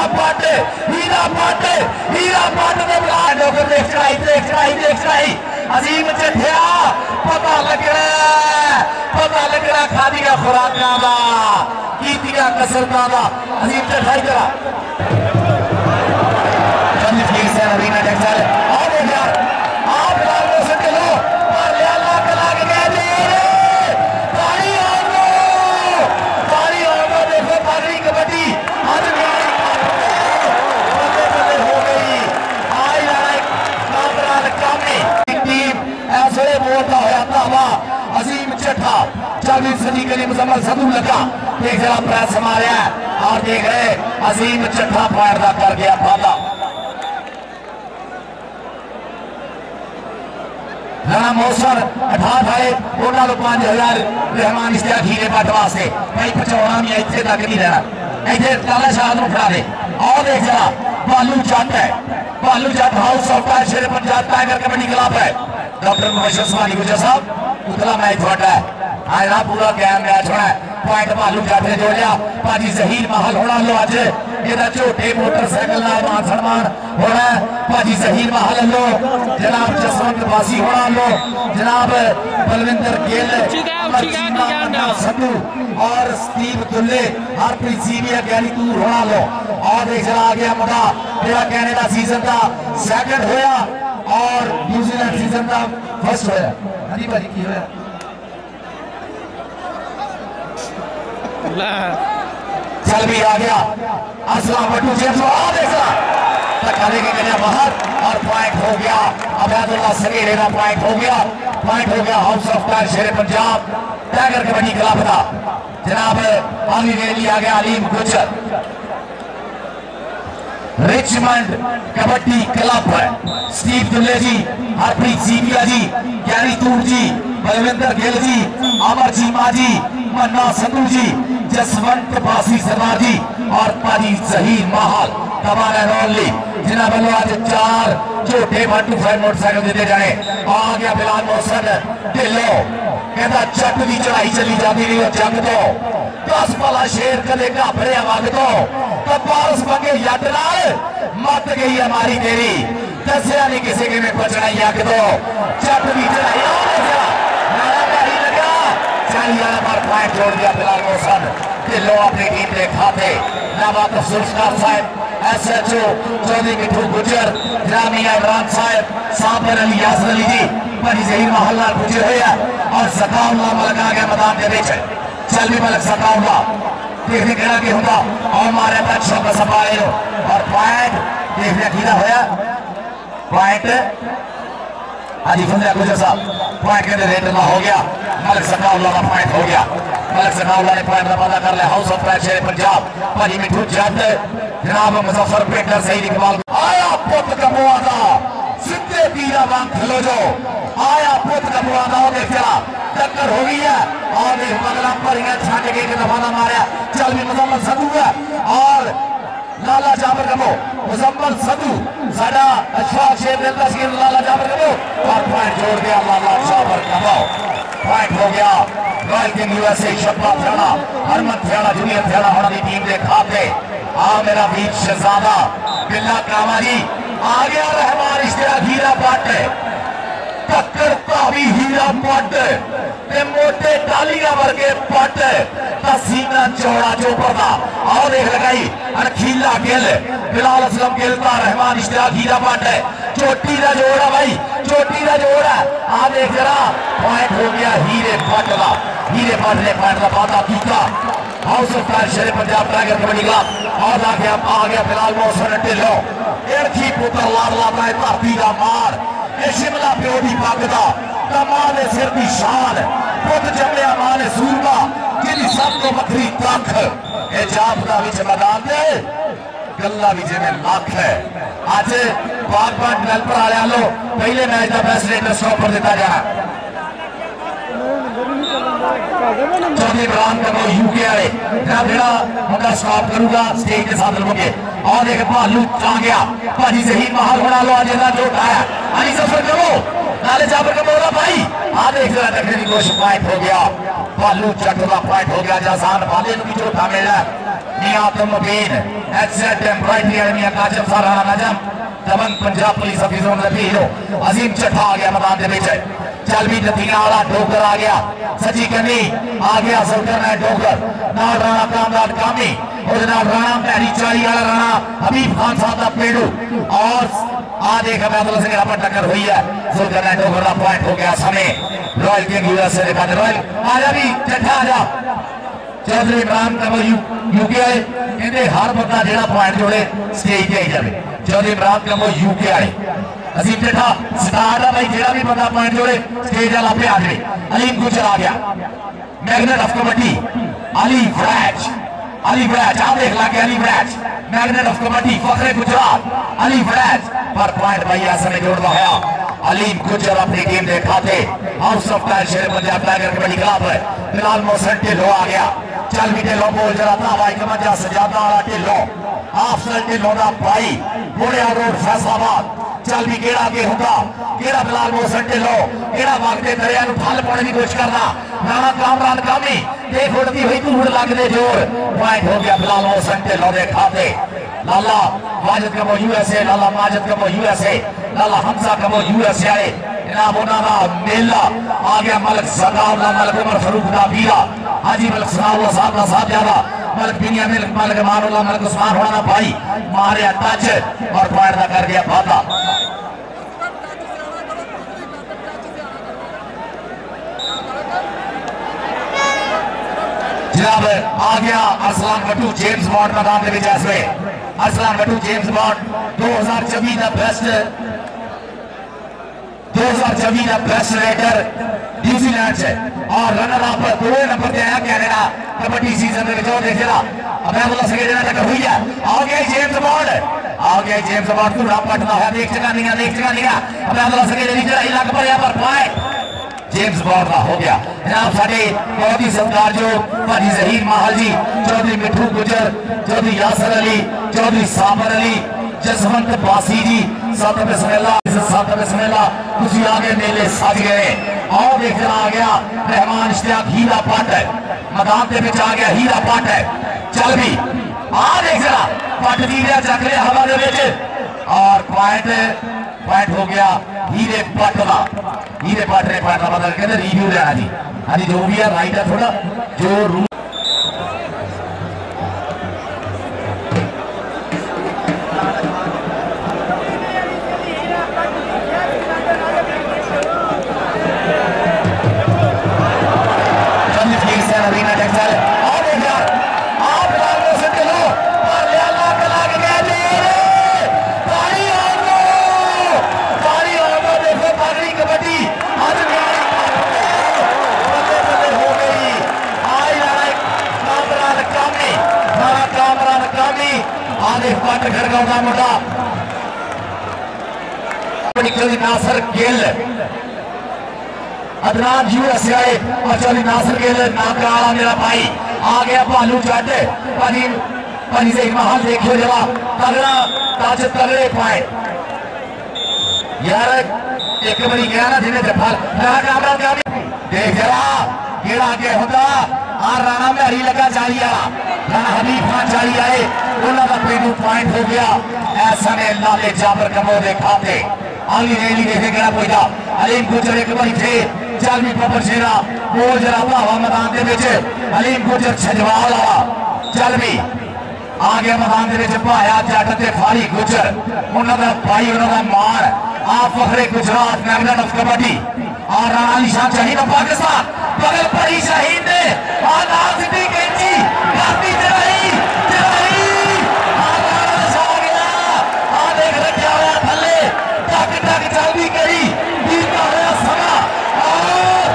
पट चढ़ाई अजीम चढ़िया पता लगना खादिया खुराकां दा कीतियां कसरतां दा अजीम चढ़ाई करा ठीक से अरीना टेक्सटाइल और यार आप बिलाल मोहसिन के लो और लियाला कला के कह दे ताली और देखो पागड़ी कबड्डी आज बल्ले हो गई आई लड़ाई कामरान कामी टीम ऐसे मोटा होया तावा अजीम चट्ठा 40 सदी के लिए मुजम्मल सदू लगा देख जरा प्रेस मारिया और देख रहे अजीम चट्ठा फायदा कर गया बाला राणा मौसर 18 है उन्होंने 5000 रहमान इश्तियाक हीरे पट वास्ते भाई पहुंचाना भी इतने तक नहीं रहना इतने लाला शाह को खड़ा दे और देख जरा बालू जट है बालू जट house of Sher Punjab tiger kabaddi club है डॉक्टर मुबशर उस्मानी गुजर साहब उतला मैच थोड़ा है आज पूरा गेम मैच होना है पॉइंट बालू जट ने जोड़िया भाजी जहीर महल होना लो अज ਇਹਦਾ ਝੋਟੇ मोटरसाइकिल नाल मान सम्मान होना भाजी जहीर महल लो जनाब जसवंत बासी होना लो जनाब बलविंदर गिल संधू और स्टीव दुल्ले हरप्रीत सीविया ज्ञानी तूर होना लो और देख जरा आ गया मुंडा जेड़ा कैनेडा सीजन का सैकंड होया और न्यूजीलैंड सीजन का फर्स्ट होया हां जी भाजी की होया चल भी आ गया असला बटू जेम्स धक्का देके गया बाहर और पॉइंट हो गया अबैदुल्ला सगीरे का पॉइंट हो गया house of Sher Punjab tiger kabaddi club का जनाब आली रेली आ गया अलीम गुजर रिचमंड कबड्डी क्लब है स्टीव दुल्ले जी हरप्रीत सीविया जी ज्ञानी तूर जी बलविंदर गिल जी अमर चीमा जी मन्ना संधू जी जसवंत बासी सरदार जी और पाजी जहीर महल कमाल ओनली जिन्होंने वालों आज 4 झोटे 125 मोटरसाइकिल देते जाने आ गया बिलाल मोहसिन ढिल्लो कहता जट की चढ़ाई चली जाती रही जग तो 10 वाला शेर कदे घाबड़िया वग तो पारस मंगे जट नाल मत गई हमारी तेरी दसिया नहीं किसी के में बचना यग तो जट की चढ़ाई पॉइंट जोड़ दिया बिलाल मोहसिन ढिल्लो अपनी टीम के खाते नवाब अफसुलकार साहब SHO चौधरी मिठू गुजर जामिया इमरान साहब साबर अली यासर अली जी भाजी जहीर महल नाल गुजर होया और ज़काउल्लाह मलक आ गया मैदान के बीच चल भी मलक ज़काउल्लाह देखने केड़ा की हुंदा और मारे बैक शॉट का सवाल और पॉइंट देखने कीदा होया पॉइंट हाजी फंदिया गुजर साहब पॉइंट के रेट में हो गया मलक ज़काउल्लाह का पॉइंट हो गया मलक ज़काउल्लाह ने पॉइंट का पता कर लिया हाउस ऑफ शेर पंजाब भाजी मिठू जट जनाब मुजफ्फर पेंटर सईद इकबाल आया पुत कमवा दा सीधे तीरा वांग खलो जो आया पुत कमवा दा और देख जरा टक्कर हो गई है और देख बगला पर है छाट के एक दफा ना मारा चल भी मुजम्मल सदू है और लाला जाबर कमो मुजम्मल सदू साडा अशफाक शेर दिल का शेर लाला जाबर कमो और पॉइंट जोड़ दिया लाला जाबर कमो पॉइंट हो गया royal king USA Shabba Thiara Harman Thiara junior Thiara होना दी टीम के खाते आ मेरा वीर शहजादा बिल्ला कामा जी आ गया रहमान इश्तियाक हीरा पट टक्कर भावी हीरा पट मोटे टालिया वर्गे पट सीना चौड़ा चोपर का आओ देख लगाई अनखीला गिल बिलाल असलम गिल का रहमान इश्तियाक हीरा पट है चोटी का जोड़ है भाई चोटी का जोड़ है आ देख जरा पॉइंट हो गया हीरे पट का हीरे पट ने पॉइंट का वादा किया house of Sher Punjab tiger kabaddi club और आ गया बिलाल मोहसिन ढिल्लो एरखी पुत्र लाडला बनाए धरती का मार ये शिमला प्यो की पग का मां ने सिर की शान पुत जमलिया मां ने सूरमा जिहदी सब तो वखरी कख ये जापदा विच मैदान दे गल्ला भी जिवें लख है अज बागबान डेवलपर वाले लो पहले मैच का बेस्ट रेटर स्टॉपर दिता जाना चौधरी इमरान कमो यूके वाले जेड़ा मुंडा स्टॉप करूंगा स्टेज के साथ लोगे और एक भालू आ गया भाजी जहीर महल होना लो आज जो उठाया अली सफर करो नाले जाबर का बोला भाई आ देख रहा टकरे की कोशिश पॉइंट हो गया भालू चट का पॉइंट हो गया जहान भाले भी चौथा मिला नियातुम मुबीन एचजेड एम्ब्रॉयडरी अलमिया काजल Farhana Najam Daman Punjab police officer Nabi hero Azeem Chattha आ गया मैदान के बीच चल भी नतीना वाला डोगर आ गया सची कनी आ गया सुल्तान है डोगर नाल राणा कामराज कामी और राणा भैरी चाली वाला राणा हबीब खान साहब का पेड़ू और आ देख अब्दुल्ला सिंह पर टक्कर हुई है सुल्तान है डोगर का पॉइंट हो गया समय रॉयल किंग यूएसए दिखा दे रॉयल आजा भी चट्ठा आजा चौधरी इमरान कमल यूके वाले कहते हर बंदा जेड़ा पॉइंट जोड़े स्टेज पे आई जाए चौधरी इमरान कमल यूके वाले अजीम चट्ठा स्टार है भाई जेड़ा भी बंदा पॉइंट जोड़े स्टेज वाला पे आ जाए अलीम गुजर आ गया मैग्नेट ऑफ कबड्डी अली वैज आप देख लाके अली वैज मैग्नेट ऑफ कबड्डी फखरे गुजरात अली वैज पर पॉइंट भाई ऐसा नहीं जोड़ रहा अलीम गुजर अपनी टीम के खाते हाउस ऑफ टायर शेर पंजाब टाइगर कबड्डी क्लब फिलहाल मोहसिन ढिल्लो आ गया चल भी ढिल्लो बोल जरा था भाई कमंजा सजादा वाला ढिल्लो आफसल ढिल्लो दा भाई बुढ़िया रोड फैसलाबाद चल भी केड़ा आगे होगा केड़ा फिलहाल मोहसिन ढिल्लो केड़ा वागते दरिया नु फल पाने की कोशिश करना राणा कामरान कामी देख उड़ती हुई धूड़ लगदे जोर पॉइंट हो गया फिलहाल मोहसिन ढिल्लो दे खाते लाला माजिद कमो यूएसए लाला माजिद कमो यूएसए लाला हमजा कमो यूएसए आए इनाम उन्होंने मेला आ गया मलक सरदार मलक उमर फरूक दा बीरा हाजी मलक सनाउल्लाह साहब का साहब ज्यादा मलक बिनिया मलक मानुल्लाह मलक उस्मान होना भाई मारे टच और पॉइंट का कर गया फाता जनाब आ गया अरसलान बट्टू जेम्स बॉन्ड मैदान के बीच अरसलान बट्टू जेम्स बॉन्ड 2024 का बेस्ट रेडर न्यूजीलैंड से और रनर अप 2 नंबर पे आया कनाडा कबड्डी सीजन में जो देख रहा अब्दुल्ला सिंह ने टक्कर हुई है आ गया जेम्स बॉन्ड पूरा पटना है देख जगह नहीं अब्दुल्ला सिंह ने चढ़ाई लग पड़िया पर पॉइंट जेम्स बॉन्ड का हो गया जनाब साडे बहुत ही सत्कार जो भाजी जहीर माहल जी चौधरी मिठू गुजर चौधरी यासर अली चौधरी साबर अली जसवंत बासी जी सत बिस्मिल्लाह तुसी आगे मेले सज गए और देखना आ गया रहमान इश्तियाक हीरा पट मैदान के बीच आ गया हीरा पट चल भी आ देखना पट जी ने चक लिया हवा दे विच और पॉइंट हो गया हीरे पट का हीरे पट ने पॉइंट का पता कहते रिव्यू लेना जी हाँ जी जो भी है राइट है थोड़ा जो नासर गिल अदनान यूएसए आए और चौधरी नासर गिल नाका वाला मेरा भाई आ गया भालू चट पानी से महल देखियो जरा तगड़ा ताज तगड़े पाए यार एक बारी गया ना जिन्हें फल देख जरा केड़ा आगे होता और राणा में हरी लगा जाली वाला राणा हबीब खान जाली आए उन्होंने पेडू पॉइंट हो गया ऐसा ने लाले जाबर कमो दे खाते आली रेली देखे गया कोई अलीम गुजर एक बारी थे चल भी पपर शेरा बोल जरा भावा मैदान के बीच अलीम गुजर छजवाल वाला चल भी आ गया मैदान के बीच भाया जट ते फारी गुजर उन्होंने भाई उन्होंने मान आप फखरे गुजरात मैग्नेट ऑफ कबड्डी और राणा अली शाह शहीद पाकिस्तान बगल पड़ी शहीद ने नाम सिद्धि कैंची काफी चढ़ाई चल भी करी समा और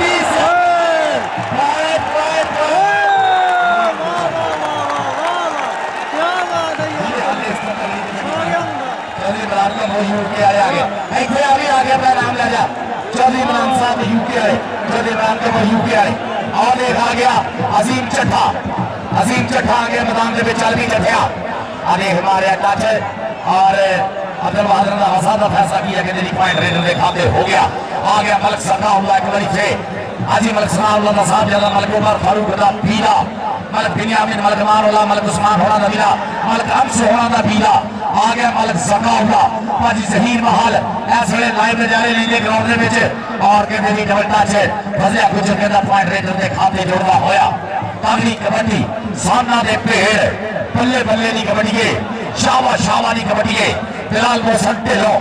चौधरी इमरान साहब यूके आए चौधरी इमरान के यूके आए और देखा गया अजीम चट्ठा आ गया मैदान के चल भी चढ़िया अरे हमारे टच और अब्दुल बहादुर ने आसाद का फैसला किया कि तेरी पॉइंट रेडर के खाते हो गया आ गया मलक सनाउल्लाह एक बारी थे हाजी मलक सनाउल्लाह साहब ज्यादा मलक उमर फारूक दा पीला मलक बिन्यामिन, मलक मानोला, मलक उस्मान होना दा बीरा, मलक अम्स होना दा बीरा, आ गया मलक ज़काउल्ला भाजी ज़हीर महल इस वे लाइव नजारे लेंदे ग्राउंड दे विच और कहंदे जी डबल टच फजलिया गुजर कहंदा पॉइंट रेडर दे खाते जुड़दा होया। तगड़ी कबड्डी सामना दे पेड़ बल्ले बल्ले दी कबड्डी शावा शावा दी कबड्डी बिलाल मोहसन ढिल्लों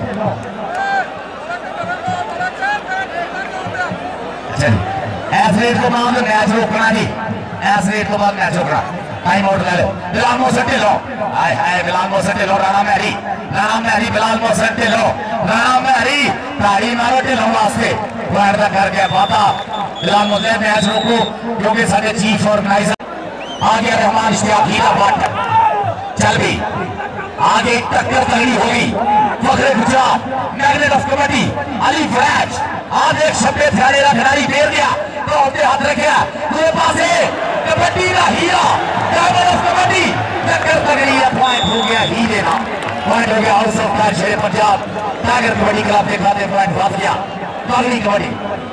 ऐस रेट तो बाद मैच रोकना जी, ऐस रेट तो बाद मैच रोकना, टाइम आउट ले लो। बिलाल मोहसन ढिल्लों, हाय हाय बिलाल मोहसन ढिल्लों, राणा महरी बिलाल मोहसन ढिल्लों, राणा महरी ताड़ी मारो ढिल्लों वास्ते पॉइंट दा कर गया वादा। बिलाल मोहसन मैच रोको क्योंकि साडे चीफ ऑर्गेनाइजर आ गया रहमान इश्तियाकी दा बट चल भी आगे टक्कर तगड़ी होगी। फखरे गुजरात मैग्नेट ऑफ कबड्डी अली फैज आज एक शब्द ध्यान का खिलाड़ी देर गया तो अपने हाथ रखा दूसरे पासे कबड्डी का हीरा मैग्नेट ऑफ कबड्डी टक्कर तगड़ी है, पॉइंट हो गया हीरे ना, पॉइंट हो गया हाउस ऑफ कार्ड शेर पंजाब टाइगर कबड्डी क्लब के खाते पॉइंट फंस गया। तगड़ी कबड्डी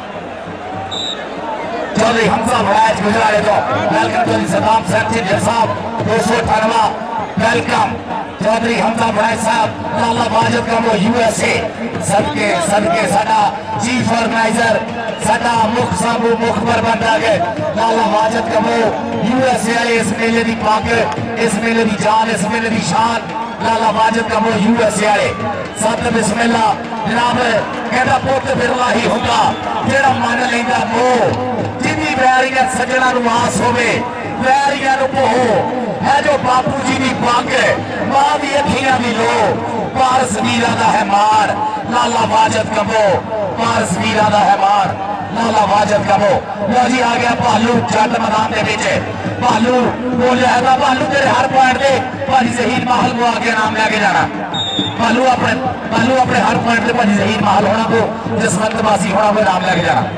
चौधरी हमजा फैज गुजरात तो वेलकम चौधरी सदाम सैफ साहब 298 वेलकम चौधरी हमजा फैज साहब लाला वाजिद कमो यूएसए सदके सदके साडा चीफ ऑर्गेनाइजर साडा मुख साबू मुख पर बंदा गए लाला वाजिद कमो यूएसए वाले इस मेले की पग इस मेले की जान इस मेले की शान लाला वाजिद कमो यूएसए वाले सत बिस्मिल्ला जनाब कहता पुत बिरला ही होगा जेड़ा मन लेंदा मोह जिन्नी वैरियत सजना नूं आस होवे वैरिया नूं मोह है जो बापू जी की पग मां दी अखियां दी लो पारस वीरा दा है मार लाला वाजिद कमो पारस वीरा दा है मार लाला वाजिद कमो। लो जी आ गया भालू जट मैदान दे विच भालू बोलिया है भालू तेरे हर पॉइंट दे भाजी ज़हीर महल को आगे नाम लेके जाना भालू अपने हर पॉइंट पे भाजी ज़हीर महल होना को जसवंत वासी होना को नाम लेके जाना।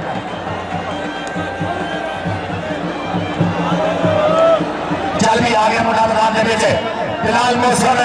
चल भी आ गया मुंडा मैदान दे विच बिलाल मोहसन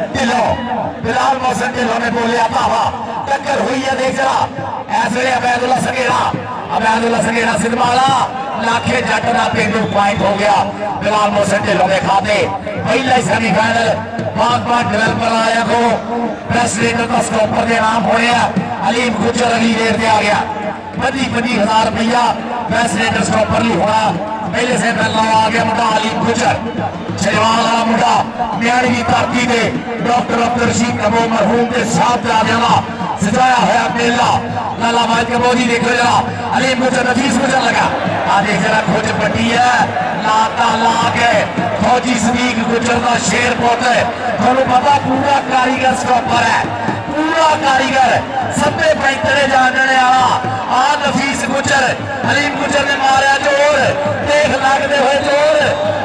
ढिल्लों ने बोलिया भावा टक्कर हुई है देख जरा ऐस वे अबैदुल्ला सगेड़ा सिद्धवाला लाखे जट का पेंडू पॉइंट हो गया बिलाल मोहसन ढिल्लों के खाते पहला ही सेमीफाइनल बाग डेवलपर आया को प्रेसिडेंट का स्टॉपर के नाम होने अलीम गुजर अगली देर से आ गया 20,000 रुपया प्रेसिडेंट स्टॉपर नहीं होना पहले से पहला आ गया मुंडा अलीम गुजर शनिवार वाला मुंडा म्याणी की धरती से डॉक्टर अब्दुल रशीद कबो मरहूम के साथ जाना सजाया हुआ मेला लाला वाजिद कबो जी देखो जरा अलीम गुजर नफीस गुजर लगा आ देख जरा खोज पट्टी है लाता ला के फौजी सदीक गुजर का शेर पुत है थोड़ा पता पूरा कारीगर स्टॉपर है पूरा कारीगर सबे पैंतरे जानने वाला आ नफीस गुजर अलीम गुजर ने मारा जोर देख लगते हुए जोर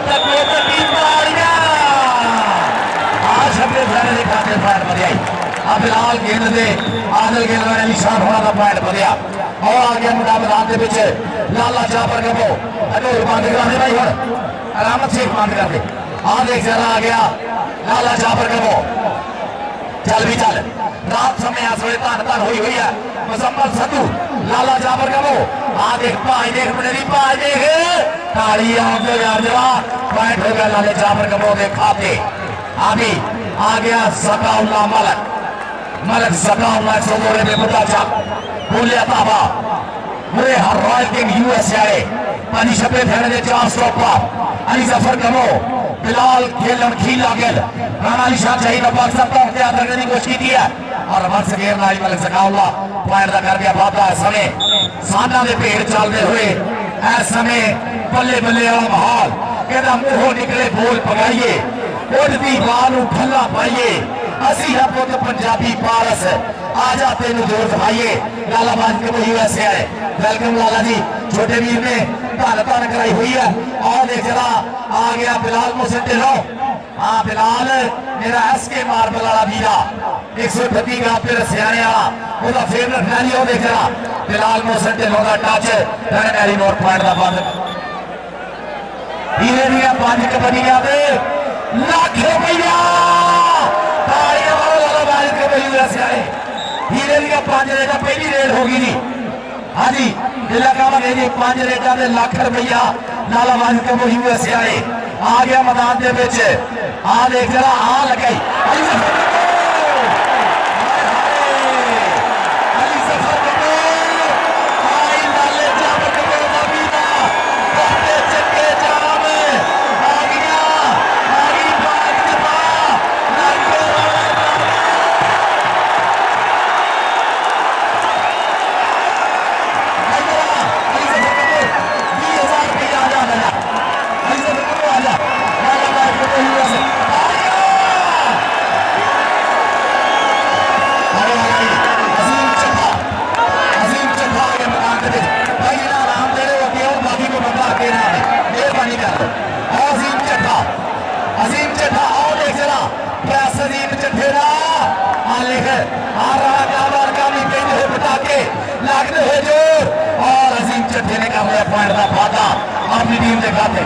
बिलाल गेंद दे आदल गेंद वाले निशान होना का पॉइंट बढ़िया और आ गया मुंडा मैदान के पीछे लाला जाफर कबो अनूर बंद करा दे भाई आराम से बंद कर दे आ देख जरा आ गया लाला जाफर कबो चल भी चल रात समय आसवे धन हुई है मुजम्मल सदू लाला जाफर कबो आ देख भाई देख मेरी भाई देख ताली आगे यार जरा पॉइंट हो गया लाले जाफर कबो के खाते अभी आ गया ज़काउल्ला मलक ज़काउल्ला सोरे में मुद्दा चा बोलिया बाबा मुरे हर रॉयल किंग यूएसए आए पानी शब्द थे ने चार स्टॉपर अली जफर कमो बिलाल खेलन खीला गेल राणा अली शाह चाहिए पाक सब तो हत्या करने की कोशिश की है और वंस गेर नाली मलक ज़काउल्ला पॉइंट दा कर गया वादा समय साना दे पेड़ चलते हुए इस समय बल्ले बल्ले वाला माहौल कहता मुंह निकले बोल पगाइए उड़ती बाल भला पाइए असी है पुत पंजाबी पारस आजा तेन जोर दिखाइए लाला वाजिद कबो यूएसए आए वेलकम लाला जी छोटे वीर ने धन कराई हुई है और देख जरा आ गया बिलाल मोहसन ढिल्लों हाँ बिलाल मेरा एसके मार्बल वाला वीरा 138 ग्राम पे सियाने वाला उसका फेवरेट खिलाड़ी हो देख जरा बिलाल मोहसन ढिल्लों का टच मैरी नोट पॉइंट का बंद हीरे दिया 5 कबड्डियां दे लाख रुपया तालियां मारो लाला वाजिद कबो यूएसए आए हीरे दिया 5 रेटा पहली रेड होगी नहीं हाँ जी जिला का 5 रेटा दे लाख रुपया लाला वाजिद कबो यूएसए आए आ गया मैदान के बीच आ देख जरा आ लगाई अपनी टीम के खाते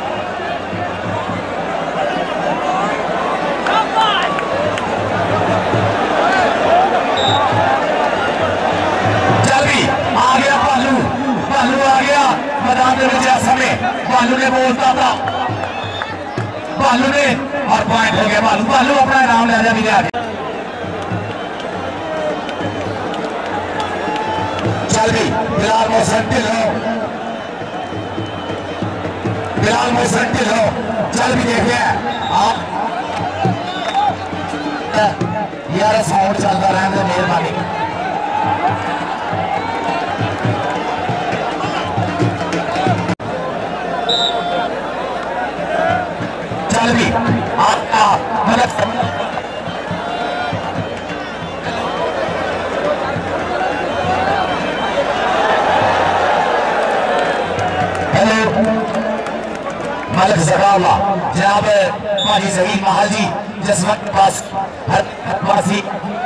चल भी आ गया भालू भालू आ गया मैदान के समय भालू ने बोलता था भालू ने और पॉइंट हो गया भालू भालू अपना इनाम ले जा भी आगे चल भी बिलाल मोहसिन ढिल्लों बिलाल मोहसिन ढिल्लों चल भी देखिए आप यार साउंड चलता रहने मेहरबानी चल भी आपका मतलब मालिक जगावला जनाब भाजी जहीर महल जी जिस वक्त पास हर वासी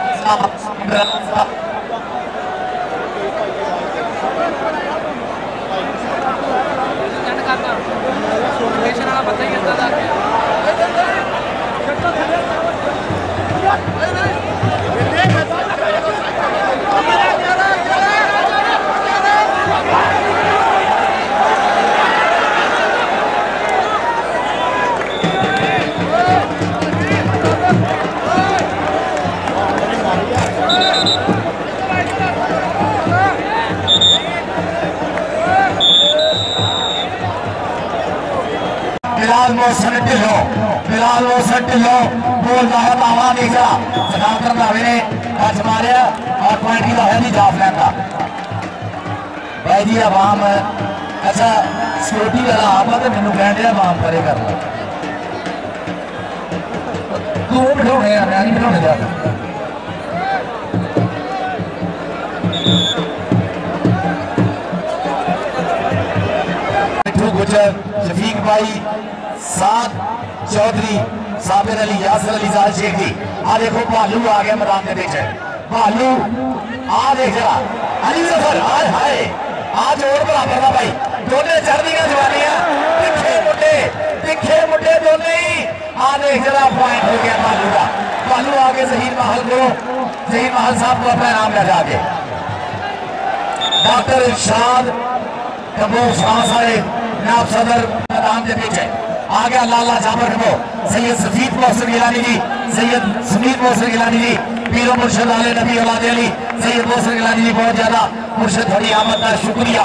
बिलाल मोहसिन ढिल्लों बोल रहा दावा नहीं करा सदाकर दावे ने टच मारिया और पॉइंट की है नहीं जाफ लैंदा भाई जी आवाम अच्छा सिक्योरिटी वाला आप तो मैनू कह दिया आवाम करे कर लो तू बिठाने मैं नहीं बिठाने जा गुजर शफीक भाई साद चौधरी साबिर अली यासर अली जाल शेख जी आ देखो भालू आ गया मैदान के बीच भालू आ देख जरा अली जफर हाय हाय आज और बराबर था भाई दोनों चढ़दियां जवानियां तिखे मुड्डे दोनों ही आ देख जरा पॉइंट हो गया भालू का भालू आगे जहीर महल को जहीर महल साहब को अपना नाम ले जाके डॉक्टर इरशाद कपूर शाह साहब नाब सदर मैदान के पीछे आ गया लाला जाबर को सैयद सफीद मोहसिन गिलानी जी सैयद समीर मोहसिन गिलानी जी पीरो मुर्शद आले नबी औलाद अली सैयद मोहसिन गिलानी जी बहुत ज्यादा मुर्शद थोड़ी आमद का शुक्रिया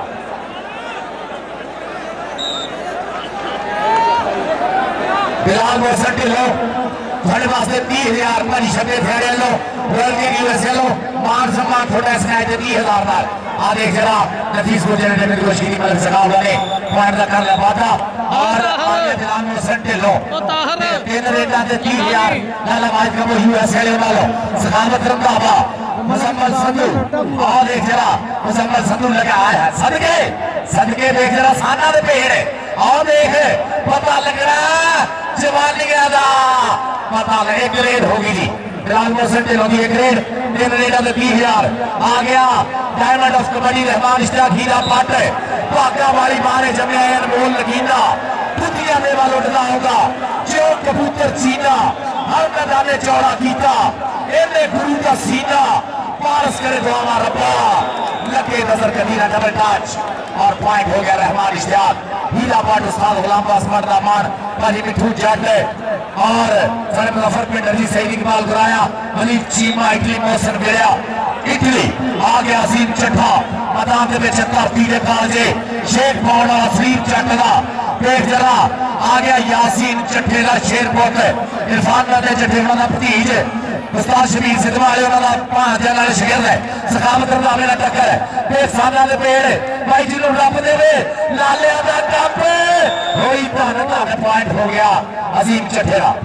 बिलाल मोहसिन ढिल्लों थोड़े वास्ते 30,000 भारी शब्द फेरे लो वर्ल्ड के यूएसए लो मान सम्मान थोड़ा इसने 30,000 आ देख जरा नफीस गुजर ने मेरी कोशिश की मदद सका ने पॉइंट का कर लिया बाता और आगे बिलाल मोहसिन ढिल्लों तीन रेटा से 30,000 लाला माइक का वो यूएसए ले वालो सखावत रंधावा मुजम्मल संधू और देख जरा मुजम्मल संधू लगा आया है सदके देख जरा साना दे पेड़ और देख पता लग रहा जवानी का पता लगे ग्रेड होगी जी बिलाल मोहसिन ढिल्लों की ग्रेड तीन रेटा से 30,000 आ गया डायमंड ऑफ कबड्डी रहमान इश्तियाक हीरा पाट भागा वाली मारे जमे अनमोल लगीना पुतिया देवा लुटना होगा जो कबूतर सीना हर मैदान चौड़ा कीता इन्हें गुरु का सीना पारस करे तो हमारा रब्बा लगे नजर कदीरा डबल टच और पॉइंट हो गया रहमान इश्तियाक हीरा पाट उस्ताद गुलाम पासमान रहमान काजी मिठू जट और सारे Muzaffarpur energy Saeed Iqbal Guraya Wali Cheema Italy Mohsin Bedia Italy आ गया अजीम चट्ठा मैदान के विच धरती दे काजे शेख पौड़ वाला फरीद जट दा देख जरा आ गया यासीन चट्ठे का शेरपुत इरफान दे चट्ठे उन्होंने भतीज उस्ताद शबीर सिद्ध वाले उन्होंने भांजे नाल शागिर्द है सखावत रंधावे दा टक्कर देख सामने दे पेड़ भाई जी रब देवे लालिया दा कप होई धन पॉइंट हो गया अजीम चट्ठे का।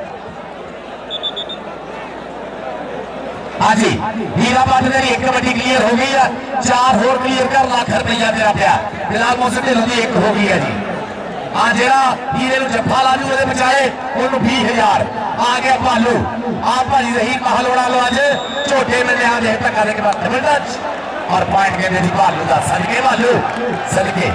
हाँ जी हीरा पाट तेरी एक कबड्डी क्लियर हो गई है 4 होर क्लियर कर लाख रुपया तेरा पिया बिलाल मोहसिन ढिल्लों की एक हो गई है जी। हाँ जरा हीरे जफ्फा ला जू बचाए उन्होंने 20,000 आ गया भालू आप भाजी जहीर महल उड़ा लो अज झोटे में लिया दे धक्का दे के बाद डबल टच और पॉइंट कहते जी भालू का सदके भालू सदके।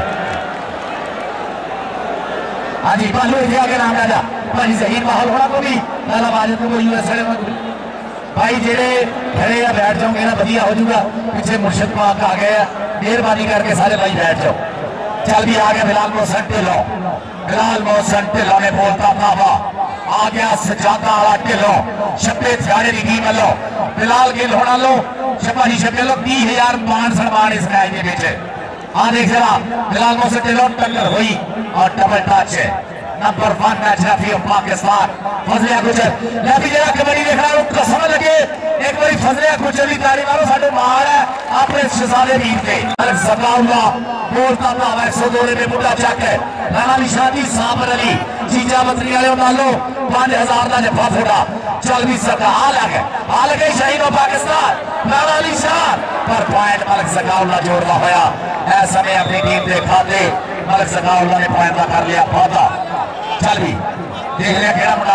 हाँ जी भालू इतने आगे नाम राजा भाजी जहीर महल उड़ा को भी लाला बाजत को यूएसए भाई जेड़े खड़े या बैठ जाओगे ना बढ़िया हो जाऊगा पीछे मुर्शिद पाक आ गए मेहरबानी करके सारे भाई बैठ जाओ। चल भी आ गया बिलाल मोहसिन ढिल्लों ने बोलता बाबा आ गया सजादा वाला ढिल्लों छप्पे थियारे की टीम लो बिलाल गिल होना लो छपाजी छप्पे लो 30,000 मान सम्मान इस मैच के बीच आ देख जरा बिलाल मोहसिन ढिल्लों टक्कर हुई और double touch number 1 match referee of Pakistan Fazlia Gujjar referee जरा कबड्डी देख रहा कसम लगे एक बार फजलिया गुजर की तारी मारो साडे मार है अपने शहजादे वीर के ज़काउल्लाह बोलता था 102 में बुढ़ा चक है राणा निशानी साबर अली जीजा बतरी वाले नालो 5,000 का जफा थोड़ा चल भी सका आ लगे शाहीन ऑफ पाकिस्तान राणा निशान पर पॉइंट मलिक ज़काउल्लाह जोड़ना होया ऐ समय अपनी टीम के खाते मलिक ज़काउल्लाह ने पॉइंट का कर लिया पौधा। चल भी देख लिया केड़ा मुंडा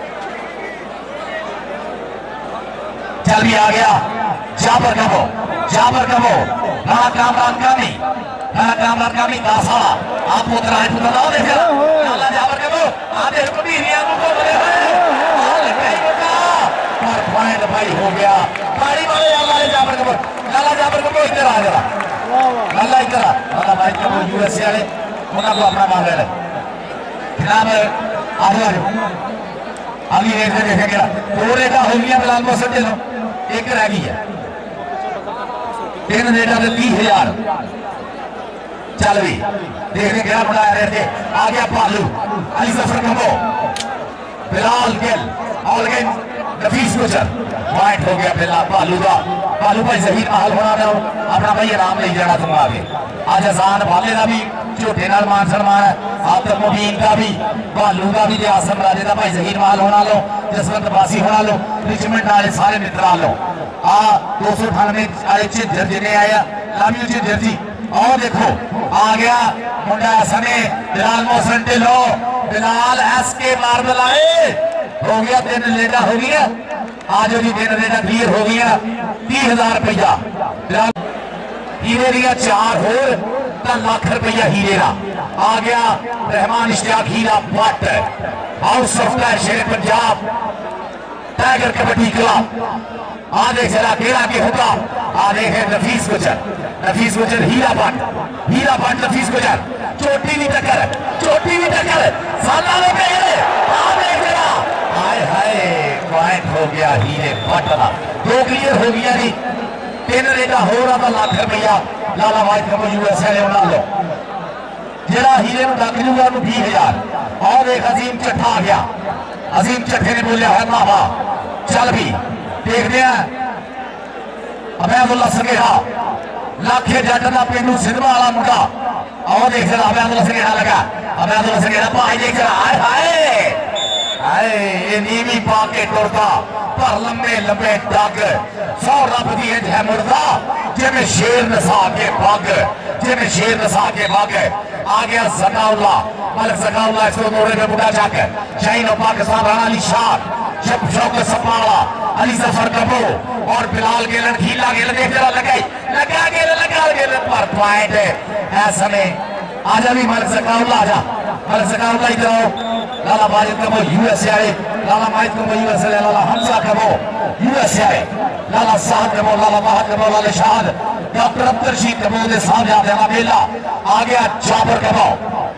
चल भी आ गया जाबर कबो राणा कामरान कामी दासा आप पुत्र है पुत्र दाओ देख लाला जाबर कबो आ देख को भी रिया को बोले पर पॉइंट भाई हो गया पारी वाले लाला जाबर कबो इधर आ जरा लाला इधर लाला भाई कबो यूएसए वाले उन्होंने को अपना मांग रहे जनाब आगे अगली रेट में देखेगा 2 रेटा हो गया बिलाल मोहसिन ढिल्लों एक रह गई है 3 रेटा से 30,000 चल भी देखने क्या बनाया रहे थे आ गया भालू अली जफर कबो बिलाल गिल और नफीस गुजर पॉइंट हो गया बिलाल भालू का भालू भाई जहीर महल होना रहा अपना भाई आराम ले जाना तुम आगे आज अजान भाले का भी झूठे नाल मान सम्मान है आतम मुबीन का भी भालू का भी आसम राजे का भाई जहीर महल होना लो जसवंत बासी होना लो रिचमंड वाले सारे मित्र लो आ 298 वाले झिंझर जिन्हें आया लव यू झिंझर जी और देखो आ गया मुंडा समय बिलाल मोहसिन ढिल्लों बिलाल एसके मार्बल आए हो गया 3 लेटा हो गया आज जी 3 लेटा क्लियर हो गया 30,000 रुपया हीरे दिया 4 होर लाख रुपया हीरे का आ गया Rehman Ishtiaq Heera Bhatt house of Sher Punjab tiger kabaddi club आ देख जरा केड़ा के होगा आ देखे नफीस गुजर हीरा भट्ट नफीस गुजर चोटी भी टक्कर साला में आ देख जरा हाय हाय पॉइंट हो गया हीरे भट्ट का 2 क्लियर हो गया जी 3 रेटा हो रहा था लाख रुपया लाला वाइट कबो यूएसए ने उड़ा लो जरा हीरे में डक जूगा 20,000 और एक अजीम चट्ठा आ गया अजीम चट्ठे ने बोलिया है बाबा चल भी देखते हैं अबैदुल्ला सगेहा लाखे जट का पेंडू सिनेमा वाला मुंडा और देख जरा अबैदुल्ला सगेहा लगा अबैदुल्ला सगेहा भाई देख जरा हाय हाय हाय ये नीवी पाके टुरदा पर लंबे डग 100 रब दी है मुर्दा जिमें शेर नसा के पग आ गया ज़काउल्लाह मलिक ज़काउल्लाह 102 में बुढ़ा जाकर शाहीन ऑफ पाकिस्तान राणा अली शाह जब शौक सपाला अली जफर कबो और बिलाल गेलन खीला गेलन देख जरा लगा गेलन पर पॉइंट है ऐसा में आजा भी मलिक ज़काउल्लाह आजा मलिक ज़काउल्लाह इधर आओ लाला माजिद कबो यूएसए आए लाला माजिद कबो यूएसए लाला हमजा कबो यूएसए लाला साहब कबो लाला महद कबो लाला शाहद डॉक्टर अब्दुल रशीद कबो के सामने आते हैं मेला आ गया जाबर कबो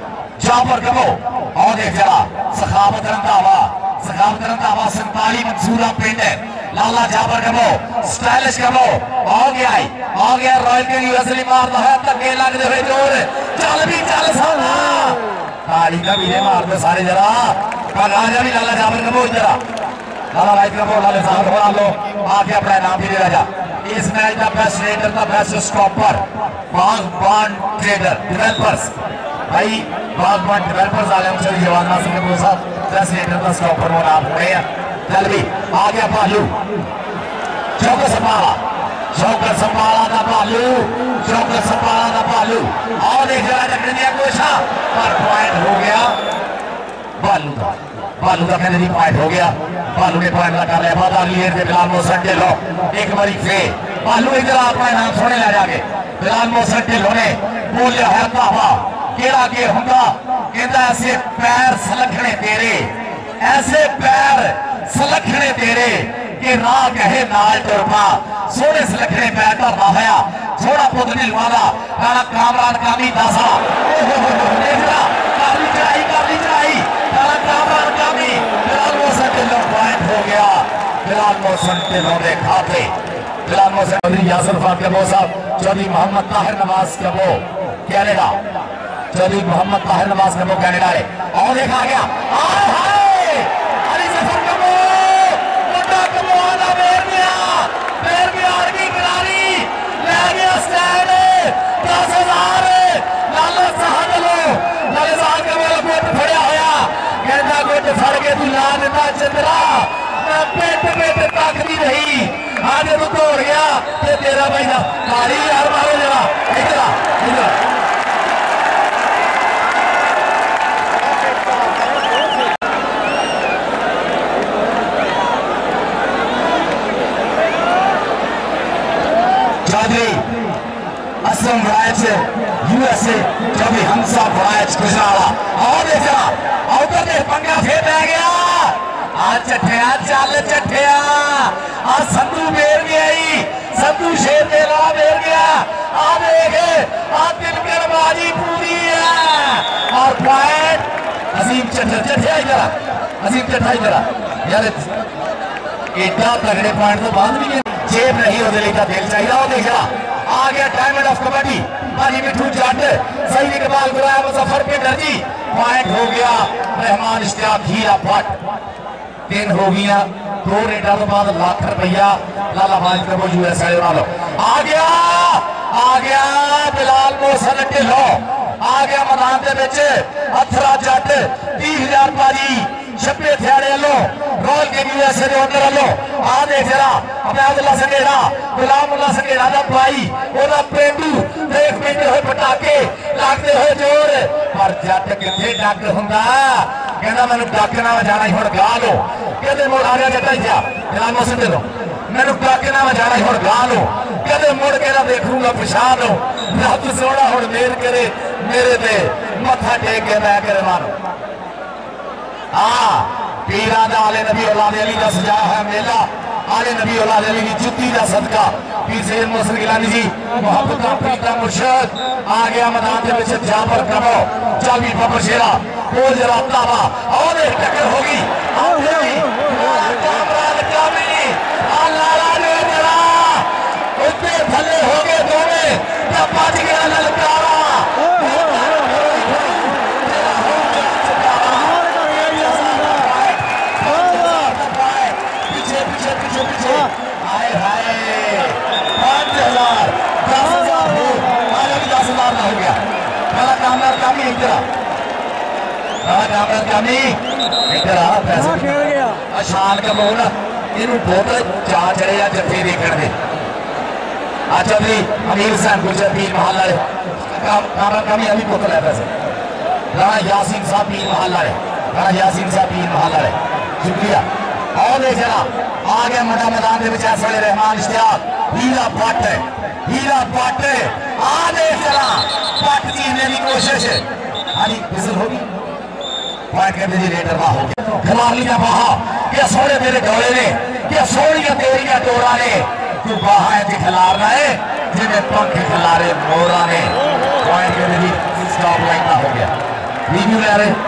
और देख जरा सखावत रंधावा 47 मंसूरा पिंड है लाला जाबर कबो स्टाइलिश कबो आ गया रॉयल किंग यूएसए मारता है धक्के लगते हुए जोर चल भी चल साला ताली का भी मार दो सारे जरा पर राजा भी लाला जाबर कबो जरा लाला राइट कबो लाला साहब बना लो आके अपना नाम भी दे राजा इस मैच का बेस्ट रेडर का best stopper Baghban trader developers भाई बागबान डेवलपर्स आलम चली जवान नासिर कबो साहब बेस्ट रेडर का स्टॉपर वो नाम हुए हैं चल भी आ गया भालू चौकस संभाला था भालू और एक जगह रखने दिया कोशा पर पॉइंट हो गया भालू का कहने पॉइंट हो गया भालू ने पॉइंट लगा लिया बादल लिए थे बिलाल मोहसन ढिल्लों एक बारी फिर भालू इधर अपना नाम सोने ले जाके बिलाल मोहसन ढिल्लों ने बोलिया है धावा केड़ा के हुंदा कहता ऐसे पैर सलखने तेरे कि राह कहे नाल टुरपा सोने सलखने पैर धरना होया सोना पुत नहीं लवादा राणा कामरान कामी दासा देखना काली चढ़ाई राणा कामरान कामी बिलाल मोहसन ढिल्लों पॉइंट हो गया बिलाल मोहसन ढिल्लों ने खाते बिलाल मोहसन चौधरी यासिर खान कबो साहब चौधरी मोहम्मद ताहिर नवाज कबो कैनेडा चौधरी मोहम्मद ताहिर नवाज कबो कैनेडा है और देखा गया चंद्रा पेट ताकती नहीं आगे तो तोड़ गया तेरा भाई ताली यार मारो जरा इधर Chaudhry Asam right USA Chaudhry Hansa right Gujrala और देखा आउटर ने पंगा फिर रह गया चठिया चल चठिया संधू मेर गया संधू शेर मेरा मेर गया आ देख दिलकर बाजी पूरी है और पॉइंट अजीम चठिया इधर यार एडा तगड़े पॉइंट तो बाद भी जेब नहीं होने का दिल चाहिए और देख रहा आ गया डायमंड ऑफ कबड्डी भाजी मिठू जट सही इकबाल गुलाम मुजफ्फर के दर्जी पॉइंट हो गया रहमान इश्तियाक हीरा भट्ट 3 हो गया 2 रेडा तो बाद लाख रुपया लाला बाज कबो यूएसए वालों आ गया बिलाल मोहसन ढिल्लों आ गया मैदान के विच अथरा जट 30,000 बाजी छप्पे थियाड़े लो रॉयल किंग यूएसए के ओनर लो आ देख जरा अब्दुल्ला संगेड़ा गुलामुल्ला संगेड़ा दा भाई ओदा पेंडू देख पेंडे होए पटाके लगदे होए जोर पर जट किथे डग हुंदा कहना मैनू डक ना जाना ही हुण गा लो कहते मुड़ आ गया जटा जा बिलाल मोहसन ढिल्लों मैनू डक ना जाना ही हुण गा लो कहते मुड़ के ना देखूंगा पछाण लो रब सोना हुण मेर करे मेरे ते मत्था टेक के मैं करे मानो पीरा दा आले नबी औलाद अली का सजा है मेला आले नबी औलाद अली की जुत्ती का सदका पीर सैयद मोहसिन गिलानी जी मोहब्बत का प्रीता मुर्शिद आ गया मैदान के विच जाबर कबो चल भी बाबर शेरा वो जरा तावा और एक टक्कर होगी कामरान कामी लाला ने जरा उसपे थल्ले हो गए दोनों तब बच गया ललकारा शान कमोल इन बहुत चा चढ़े जफे देखने दे चौधरी अमीर हुसैन गुजर पीर महल वाले कमी अभी पुतल है वैसे राणा यासीन साहब पीर महल वाले शुक्रिया और देख जरा आ गया मोटा मैदान के विच इस वेले रहमान इश्तियाक हीरा भट्ट आ देख जरा भट्ट जीतने की कोशिश हाँ जी विजिल होगी पॉइंट के रेडर का हो गया खिलाड़ी का बहा क्या सोने तेरे डोले ने क्या सोनिया तेरिया डोरा ने तू बहा है खिलाड़ना है जिन्हें पंख खिलारे मोरा ने पॉइंट के स्टॉप लाइन का हो गया रिव्यू ले रहे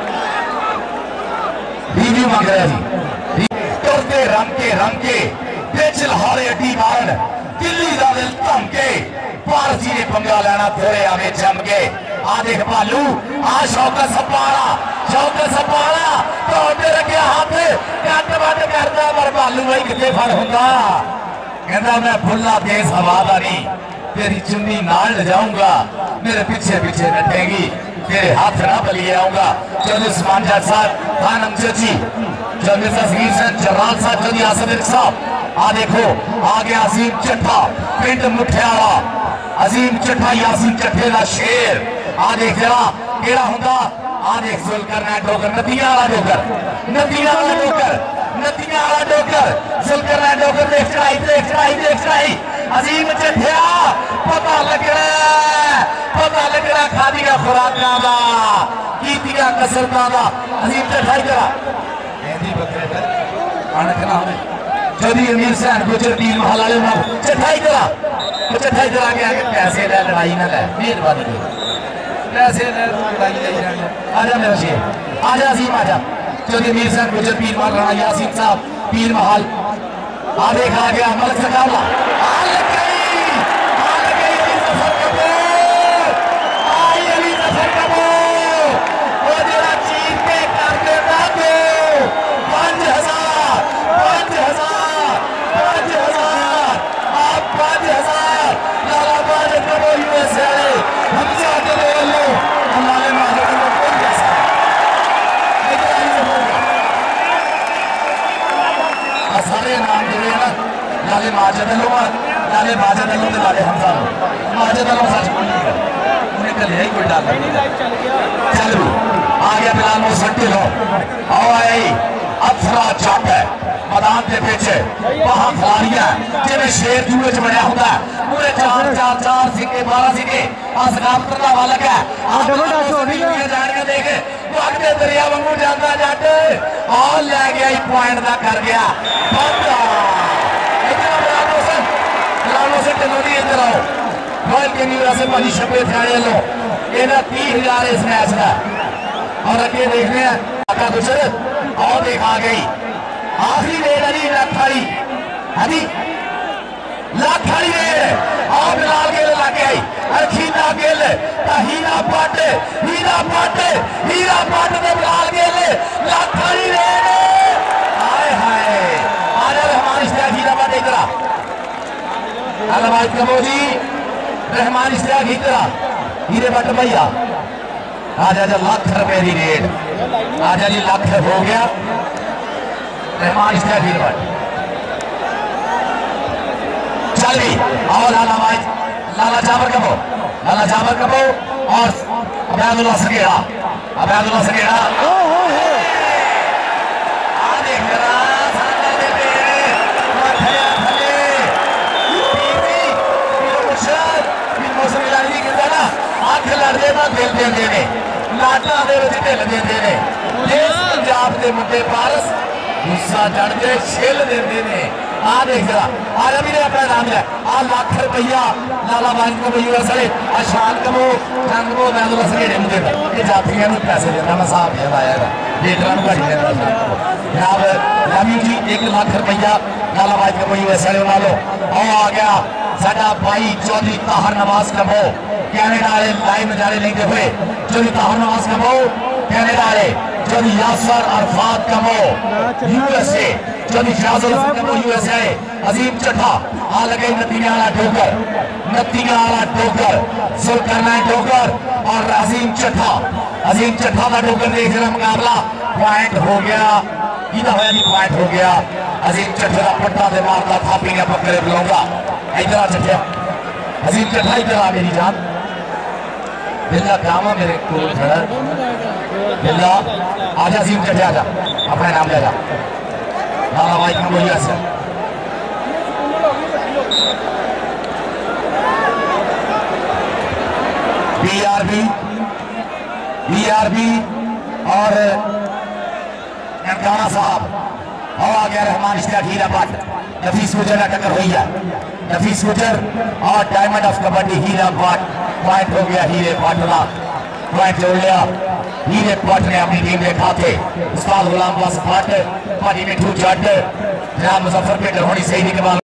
रिव्यू मांग रहे जी करते रंग के बेचल हारे अड्डी मारन दिल्ली का दिल धमके पारसी ने पंगा लेना थोड़े आवे चमके आ देख भालू आ शौकत सपाला तो रखिया हाथ कट वट करता पर भालू भाई कितने फड़ होंगे कहता मैं फुला तेज हवादारी तेरी चुन्नी नाल ले जाऊंगा मेरे पीछे पीछे नटेगी तेरे हाथ ना बलिए आऊंगा चलो उस्मान जट साहब खानम चची चल मिर्जा सगीर से जराल साहब चली आसद साहब आ देखो आ गया अजीम चट्ठा पिंड मुठियाला अजीम चट्ठा यासीन चट्ठे का शेर आ देख जरा केड़ा हुंदा आ देख जुल्कर ना डोकर नदियां वाला डोकर जुल्कर ना डोकर देख चढ़ाई अजीम चट्ठिया पता लगना खादिया खुराकां दा कीतियां कसरतां दा अजीम चट्ठा इधर एंदी बकरे पर अणखना होवे जदी अमीर हुसैन गुजर तीन महल वाले ना चट्ठा इधर आगे पैसे ले लड़ाई ना ले मेहरबानी कर पैसे ले लड़ाई ले आजा मेरा शेर आजा अजीम आजा जदी अमीर हुसैन गुजर पीर महल राणा यासीन साहब पीर महल आ देख आ गया मलक सकाला लाले माजद लाले हमजा माजद सच बोली उन्हें कल यही कोई डाल चल आ गया बिलाल वो सट्टे लो आओ आई अथरा जट है मैदान के पीछे वहां खिलाड़ियां जिन्हें शेर जुए च बनया होता है पूरे चार सिक्के 12 सिक्के असगाफ्रला वाला है जानिया देखे वगदे दरिया वांगू जाता जट और ले गया पॉइंट का कर गया भाजी छपे थाने लो इन्हें 30,000 इस मैच का और अगे देखने आका गुजर और देखा गई आखिरी रेड अली लाखाड़ी हदी लाखाड़ी रेड और बिलाल गेल लग गई अरखीना गेल हीरा पट दे बिलाल गेल लाखाड़ी रेड हाय आजा रहमान इश्तियाक हीरा पट इधर अलवाज कमोजी रहमान इश्तियाक इधर हीरे भट्ट भैया आजा लाख रुपए की रेट आजा जी लाख हो गया रहमान इश्तियाक हीरे भट्ट चल भी आओ लाला जाबर कबो और अबैदुल्लाह सगेड़ा पंजाब के मुद्दे पारस गुस्सा चढ़ते छिल देंगे ने आ देख जरा आज भी ने अपना नाम लिया आ लाख रुपया लाला बाज को यूएसए आशान कमो रंगो मैदुल्लाह सगेड़े मुझे ये जातियों को पैसे देता मैं साहब ये आया लीडर को घड़ी देता जनाब रवि जी 1 लाख रुपया लाला बाज को यूएसए उड़ा लो और आ गया साडा भाई चौधरी ताहर नवाज कमो कैनेडा वाले लाइव नजारे लेते हुए चौधरी ताहर नवाज कमो कैनेडा वाले चौधरी यासर अरफात कमो यूएसए चौधरी शाहजुल कमो यूएसए अजीम चट्ठा आ लगे नतीजा वाला ठोकर सुल्करनाइन ठोकर और अजीम चट्ठा का ठोकर देख रहा मुकाबला पॉइंट हो गया पॉइंट हो गया अजीम चट्ठे का पट्टा दे मारता थापी ने पकड़े बुलाऊंगा इधर चट्ठा अजीम चट्ठा इधर आ मेरी जान बिल्ला कामा मेरे को खड़ा बिल्ला आजा अजीम चट्ठे आजा अपना नाम ले जा लाला भाई का बोलिए सर बीआरबी और ननकाना साहब और आ गया रहमान इश्तियाक हीरा भट्ट। नफीस गुजर का टक्कर हुई है, नफीस गुजर और diamond of kabaddi Heera Bhatt. Point हो गया हीरे भट्ट का, पॉइंट जोड़ लिया हीरे भट्ट ने अपनी टीम के खाते। उस्ताद गुलाम अब्बास भट्ट, भाजी मिठू जट, जनाब मुजफ्फर पेट होनी सही के बाद